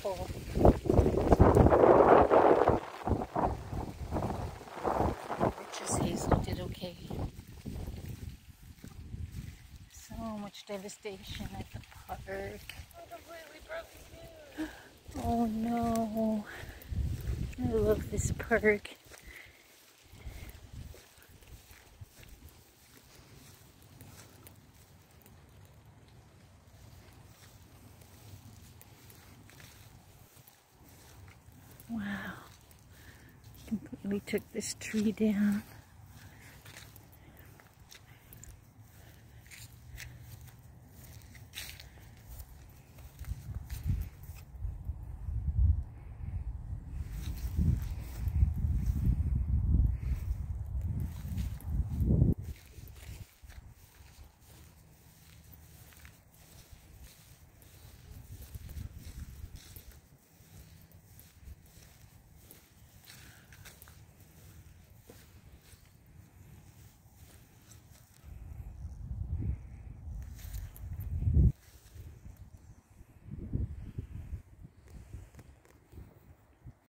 beautiful. Rich's hazel did okay. So much devastation at the park. Oh no. I love this park. Wow. Completely took this tree down.